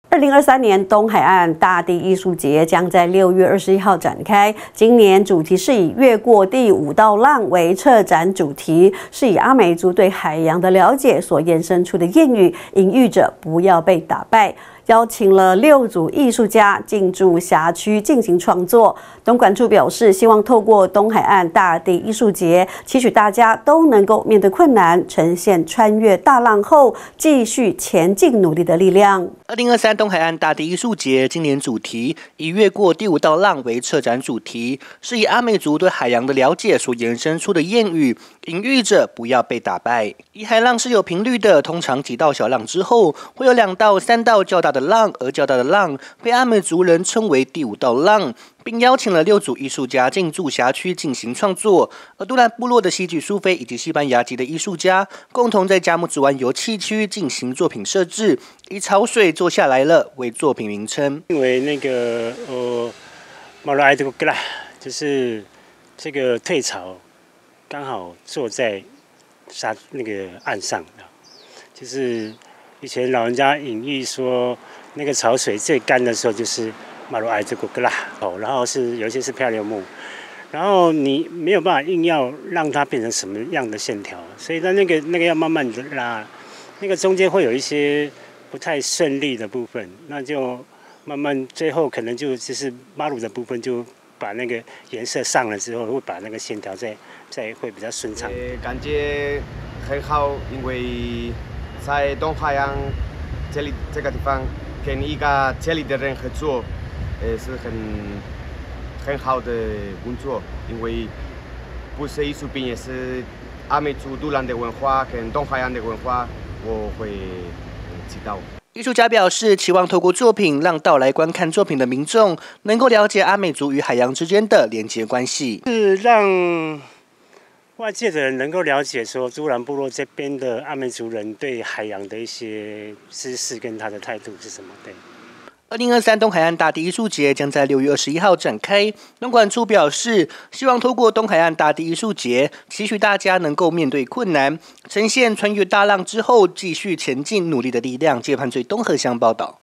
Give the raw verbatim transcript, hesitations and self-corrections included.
二零二三年东海岸大地艺术节将在六月二十一号展开。今年主题是以越过第五道浪为策展主题，是以阿美族对海洋的了解所衍生出的谚语，隐喻着不要被打败。邀请了六组艺术家进驻辖区进行创作。东管处表示，希望透过东海岸大地艺术节，期许大家都能够面对困难，呈现穿越大浪后继续前进努力的力量。 二零二三东海岸大地艺术节今年主题以越过第五道浪为策展主题，是以阿美族对海洋的了解所衍生出的谚语，隐喻着不要被打败。以海浪是有频率的，通常几道小浪之后，会有两到三道较大的浪，而较大的浪被阿美族人称为第五道浪，并邀请了六组艺术家进驻辖区进行创作。而都兰部落的戏剧苏菲以及西班牙籍的艺术家共同在加木子湾油气区进行作品设置，以潮水坐下来了为作品名称。 因为那个呃，马来这个格拉就是这个退潮刚好坐在沙那个岸上，就是以前老人家隐喻说，那个潮水最干的时候就是马路埃这个格拉哦，然后是有一些是漂流木，然后你没有办法硬要让它变成什么样的线条，所以它那个那个要慢慢的拉，那个中间会有一些不太顺利的部分，那就慢慢最后可能就就是马路的部分就把那个颜色上了之后，会把那个线条再再会比较顺畅。 呃，感觉很好，因为在东海岸这里这个地方跟一个这里的人合作，呃，是很很好的工作，因为不是艺术品，也是阿美族都兰的文化跟东海岸的文化，我会知道。 艺术家表示，期望透过作品让到来观看作品的民众能够了解阿美族与海洋之间的连结关系， 是让外界的人能够了解说，都兰部落这边的阿美族人对海洋的一些知识跟他的态度是什么？对。 二零二三东海岸大地艺术节将在六月二十一号展开。东管处表示，希望透过东海岸大地艺术节，期许大家能够面对困难，呈现穿越大浪之后继续前进努力的力量。接盘最东河乡报道。